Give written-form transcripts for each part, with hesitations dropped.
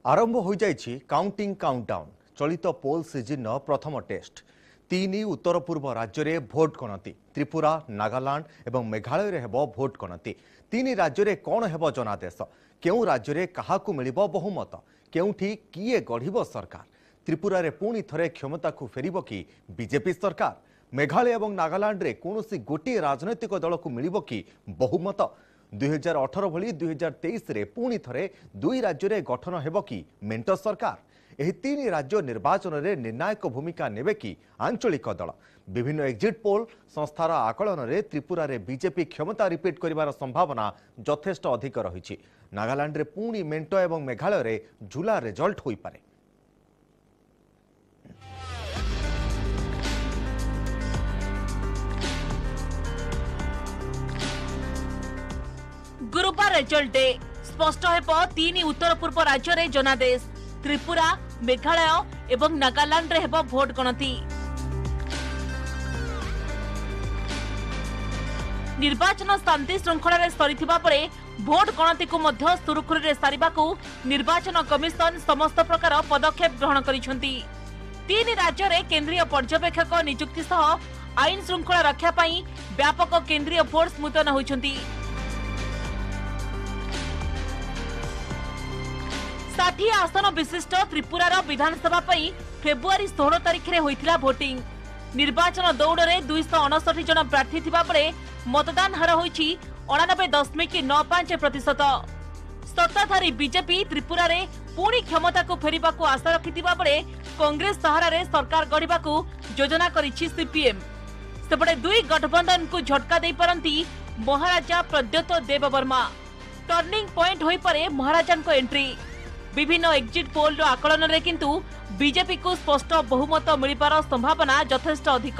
आरंभ हो जाइछि काउंटिंग काउंटडाउन चलित पोल सीजन प्रथम टेस्ट 3 उत्तर पूर्व राज्य रे भोट गणति त्रिपुरा नागालैंड एवं मेघालय रे हेबो भोट गणति 3 राज्य रे कोन हेबो जनादेश केउ राज्य रे काहाकू मिलिबो बहुमत केउठी किए गढ़िबो सरकार त्रिपुरा रे पुणी थरे क्षमता को फेरिबो कि बीजेपी सरकार मेघालय एवं नागालैंड रे कोनोसी गोटी राजनैतिक दल को मिलिबो कि बहुमत 2018 भली 2023 रे पुणी थरे दुई राज्य रे गठन हेबो कि मेंटो सरकार एही 3 राज्य निर्वाचन रे निर्णायक भूमिका नेबे कि आंचलिक दल विभिन्न एग्जिट पोल संस्थार आकलन रे त्रिपुरा रे बीजेपी क्षमता रिपीट करिवार संभावना यथेष्ट अधिक रहिछि नागालैंड रे पुणी मेंटो एवं मेघालय रे झुला रिजल्ट होई पारे। गुरुवार रिजल्ट डे स्पष्ट हेब 3 उत्तर पूर्व राज्य रे जनादेश त्रिपुरा मेघालय एवं नागालैंड रे हेब भोट गणति। निर्वाचन शांति श्रृंखला रे सरिथिबा परे भोट गणति को मध्य सुरुखुरु रे सारिबाकू निर्वाचन कमिशन समस्त प्रकार पदक्षेप ग्रहण करिसंती। 3 राज्य रे केंद्रीय पर्यवेक्षक नियुक्ति सह आईन श्रृंखला रक्षा पई व्यापक केंद्रीय फोर्स मुतयन होइछंती। 60 आसन विशिष्ट त्रिपुरार विधानसभा पई फेब्रुआरी 16 तारिख रे होइथिला भोटिंग। निर्वाचन दौड़ रे 259 जन प्रार्थी थिबा परे मतदान हार होइछि 89.95%। सत्ताधारी बीजेपी त्रिपुरा रे पुणी क्षमता को फेरिबा को आशा रखिथिबा परे कांग्रेस सहारा रे सरकार गढ़िबा को योजना करिछि सीपीएम। सेपटे दुई गठबंधन को झटका दे पारंती महाराजा प्रद्योत देववर्मा। टर्निंग पॉइंट होई पारे महाराजान को एंट्री। विभिन्न एग्जिट पोल रो आकलन रे किंतु बीजेपी को स्पष्ट बहुमत मिलिबार संभावना यथेष्ट अधिक।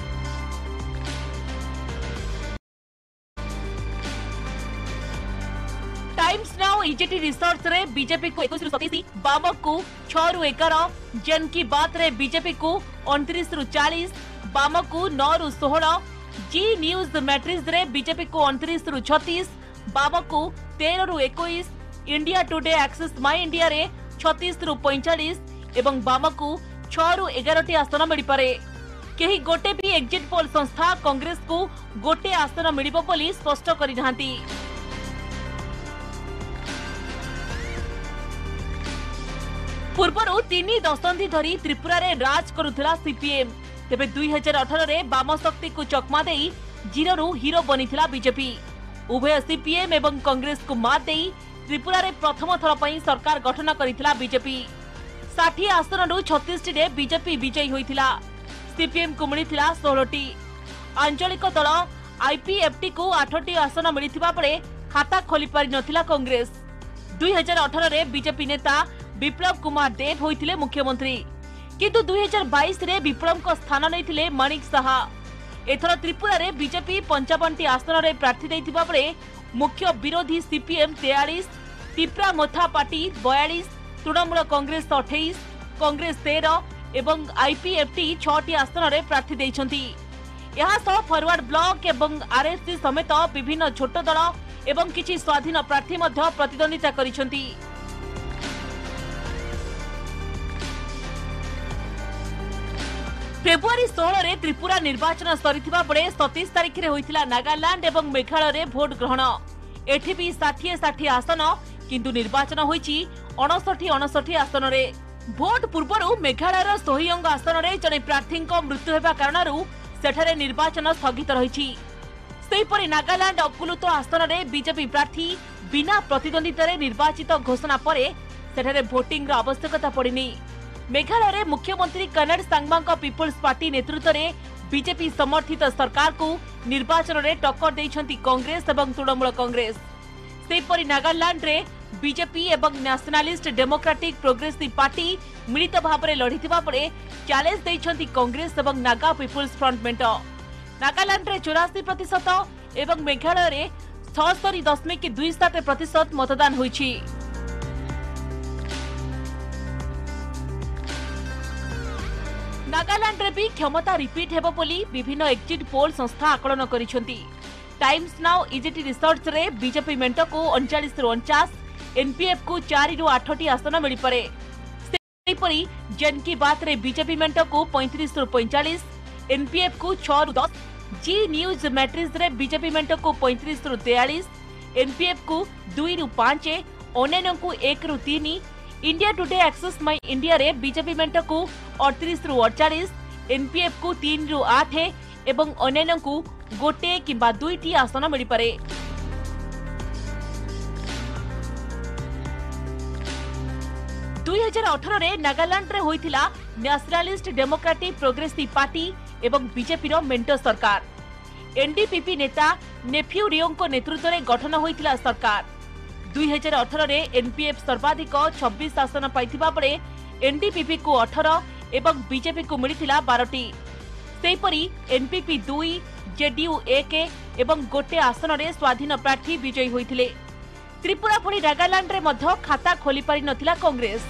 टाइम्स नाउ इजेटी रिसर्च रे बीजेपी को 21 रु 27 बामक को 6 रु 11 जन की बात रे बीजेपी को 29 रु 40 बामक को 9 रु 16 जी न्यूज मैट्रिक्स रे बीजेपी को 29 रु 36 बामक को 13 रु 21 India Today Axis My India रे 36 रु 45 एवं बामकू 6 रु 11 आसन मिल पारे। केही गोटे भी एग्जिट पोल संस्था कांग्रेस को गोटे आसन मिलिबो बोली स्पष्ट करि नांती। पूर्वरु 3 दशंधि धरी त्रिपुरा रे राज करुथिला सीपीएम तेबे 2018 रे वाम शक्ति को चकमा देई जीरो रु हीरो बनिथिला बीजेपी। उभय सीपीएम एवं कांग्रेस को मात देई त्रिपुरा रे प्रथम थर पई सरकार गठन करिथिला बीजेपी। 60 आसन रु 36 रे बीजेपी विजयी होइथिला। सीपीएम को मिलिथिला 16 टी। आंचलिक दल आईपीएफटी को 8 टी आसन मिलिथिबा परे खाता खोली पारि नथिला कांग्रेस। 2018 रे बीजेपी नेता विप्लव कुमार देव होइथिले मुख्यमंत्री किंतु 2022 रे विप्लव को स्थान नैथिले माणिक साहा। एथर त्रिपुरा रे बीजेपी 55 टी आसन रे प्रार्थी दैथिबा परे मुख्य विरोधी सीपीएम 43 तिप्रा मोथा पार्टी 42 तृणमूल कांग्रेस 28 कांग्रेस 13 एवं आईपीएफटी 6 आसन रे प्रार्थी दैछंती। यहा सह फॉरवर्ड ब्लॉक एवं आरएससी समेत विभिन्न छोट दल एवं किछि स्वाधीन प्रार्थी मध्य प्रतिद्वंदिता करिसंती। फेब्रुआरी 16 रे त्रिपुरा निर्वाचन सरिथिबा बळे 27 तारिख रे होइथिला नागालैंड एवं मेघालय रे भोट ग्रहण। एठी भी 60 आसन किंतु निर्वाचन होइछि 59 आसन रे। भोट पूर्वरु मेघालय रो सोहियंग आसन रे जने प्रार्थी को मृत्यु हेबा कारणरु सेठारे निर्वाचन स्थगित रहिछि। सेहिपरि नागालैंड अकुलुत आसन रे बीजेपी प्रार्थी बिना प्रतिद्वंदिता रे निर्वाचित घोषणा परे सेठारे भोटिंग रो आवश्यकता पड़िनी। मेघालय रे मुख्यमंत्री कनेड सांगमा पीपुल्स पार्टी नेतृत्व रे बीजेपी समर्थित सरकार को निर्वाचन रे टक्कर दैछंती कांग्रेस एवं तृणमूल कांग्रेस। सेहिपरि नागालैंड रे बीजेपी एवं नेशनलिस्ट डेमोक्रेटिक प्रोग्रेसिव पार्टी मिलित भाबरे लढिथिबा परे चैलेंज दैछंती कांग्रेस एवं नागा पीपुल्स फ्रंट मेंट। नागालैंड रे 84% एवं मेघालय रे 76.27% मतदान होइछि। नागालैंड रे भी क्षमता रिपीट हेबो बोली विभिन्न एग्जिट पोल संस्था आकलन करिसंती। टाइम्स नाउ इजेटी रिसर्च रे बीजेपी मेंट को 39 रु 49 एनपीएफ को 4 ରୁ 8ଟି आसन मिल पारे। सेहीपरि जन की बात रे बीजेपी मेंट को 35 ରୁ 45, एनपीएफ को 6 ରୁ 10, जी न्यूज मैट्रिक्स रे बीजेपी मेंट को 35 ରୁ 43, एनपीएफ को 2 ରୁ 5, अन्य को 1 ରୁ 3, India Today Axis My India रे बीजेपी मेंट को 38 ରୁ 48, एनपीएफ को 3 ରୁ 8 एवं अन्य को 1 किंबा 2टी आसन मिल पारे। दुई 2018 नागालैंड रे होइथिला नेशनलिस्ट डेमोक्रेटिक प्रोग्रेसिव पार्टी एवं बीजेपी रो मेंटर सरकार। एनडीपीपी नेता नेफ्यू रियो को नेतृत्व में गठन होइथिला सरकार। 2018 रे एनपीएफ सर्वाधिक 26 आसन पाइथिबा बेले एनडीपीपी को 18 एवं बीजेपी को मिलिथिला 12टी। सेहीपरि एनपीपी 2, जेडीयू 1 एवं 1 आसन रे स्वाधीन प्रार्थी विजयी होइथिले। त्रिपुरा भली नागालैंड रे मध्य खाता खोली पारि नथिला कांग्रेस।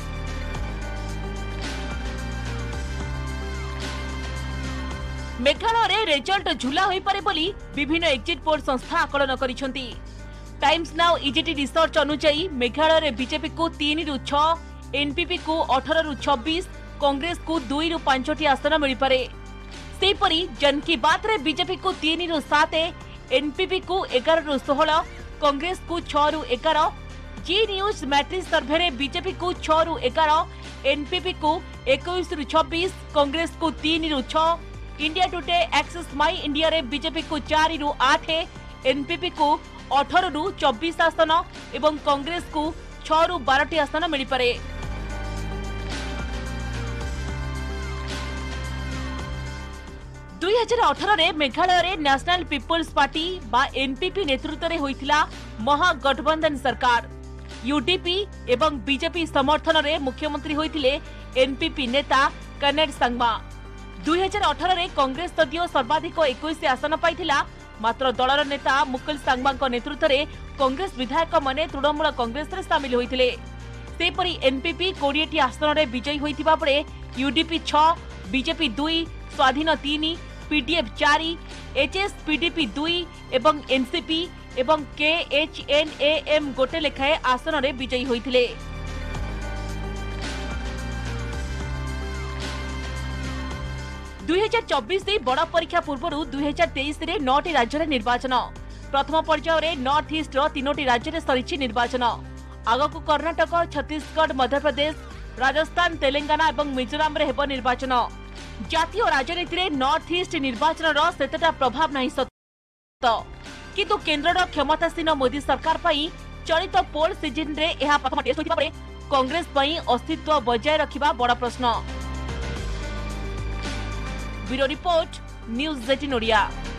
मेघालय रे रिजल्ट झुला होई पारे बोली विभिन्न एग्जिट पोल संस्था आकलन करिसंती। टाइम्स नाउ इजीटी रिसर्च अनुसार मेघालय रे बीजेपी को 3 ରୁ 6, एनपीपी को 18 ରୁ 26, कांग्रेस को 2 ରୁ 5टी आसन मिल पारे। सेहीपरि जन की बात रे बीजेपी को 3 ରୁ 7, एनपीपी को 11 ରୁ 16, कांग्रेस को 6 ରୁ 11, जी न्यूज मैट्रिक्स सर्वे रे बीजेपी को 6 ରୁ 11, एनपीपी को 21 ରୁ 26, कांग्रेस को 3 ରୁ 6, India Today Axis My India रे बीजेपी को 4 ରୁ 8, एनपीपी को 18 ରୁ 24 आसन एवं कांग्रेस को 6 ରୁ 12टी आसन मिल पारे। दुई 2018 रे मेघालय रे नेशनल पीपुल्स पार्टी बा एनपीपी नेतृत्व रे होइथिला महागठबंधन सरकार। यूडीपी एवं बीजेपी समर्थन रे मुख्यमंत्री होइथिले एनपीपी नेता कनेड संगमा। 2018 रे कांग्रेस तदियो सर्वाधिक 21 आसन पाइथिला। मात्र दलर नेता मुकुल सांगमा नेतृत्व रे कांग्रेस विधायक माने तृणमूल कांग्रेस रे शामिल होइथिले। सेपरि एनपीपी 20टी आसन रे विजयी होइथिबा परे यूडीपी 6, बीजेपी 2, स्वाधीन 3, पीडीएफ 4, एचएसपीडीपी 2 एवं एनसीपी एवं केएचएनएएम 1 लेखाए आसन रे विजयी होइथिले। दुई 2024 बड़ परीक्षा पूर्व 2023 रे 9टी राज्य रे निर्वाचन। प्रथम पर्याय रे नॉर्थ ईस्ट रो 3टी राज्य रे सरिछि निर्वाचन। आगकु कर्नाटक, छत्तीसगढ़, मध्य प्रदेश, राजस्थान, तेलंगाना एवं मिजोराम रे हेबो निर्वाचन। जातीय राजनीति रे नॉर्थ ईस्ट निर्वाचन रो सेतटा प्रभाव नाही सत, किंतु केंद्र रो क्षमतासीन मोदी सरकार पई चलित पोल सीजन रे एहा प्रथम टेस्ट होइतिबा परे कांग्रेस पई अस्तित्व बजाय रखिबा बड़ प्रश्न। Bureau report, News 18 Odia.